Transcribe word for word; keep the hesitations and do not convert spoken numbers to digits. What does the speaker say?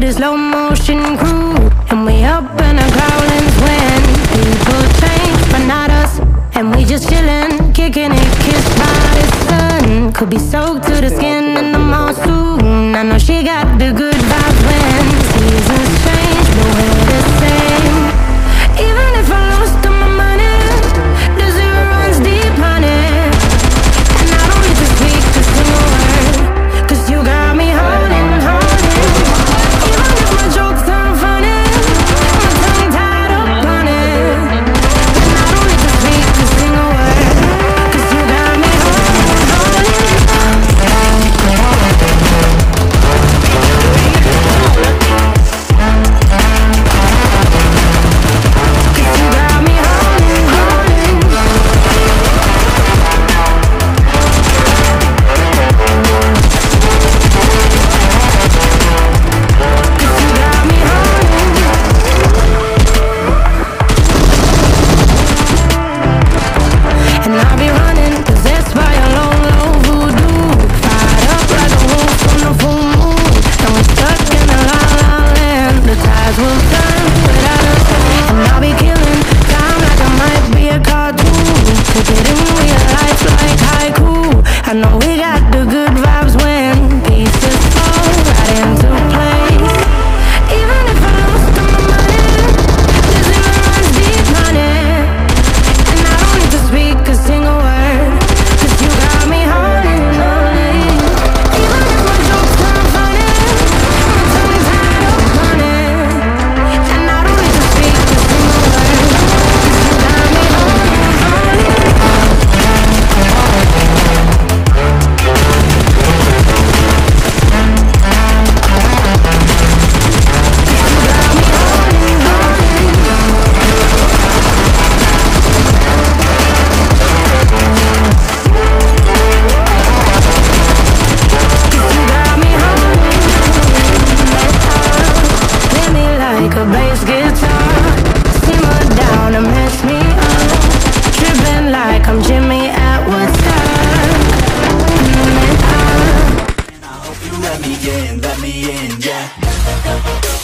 the slow motion crew, and we up in our growlings when people change, but not us. And we just chillin', kicking it, kissed by the sun. Could be soaked to the skin in the mall soon. I know she got the good vibes when seasons change, but we're the same. Even if I lost all my money, the zero runs deep, honey. And I don't need to speak a single word, cause you got me holding, holding. Even if my jokes aren't funny, my tongue tied up on it. And I don't need to speak a single word, cause you got me holding, holding. I know we got the good vibes when pieces fall right into place. Even if I lost all my money, the zero runs deep, honey. And I don't need to speak a single word, cause you got me holding, holding. Even if my jokes aren't funny, my tongue tied up on it. And I don't need to speak a single word, cause you got me holding, holding. A bass guitar, simmer down and mess me up, tripping like I'm Jimmy at Woodstock. And I hope you let me in, let me in, yeah.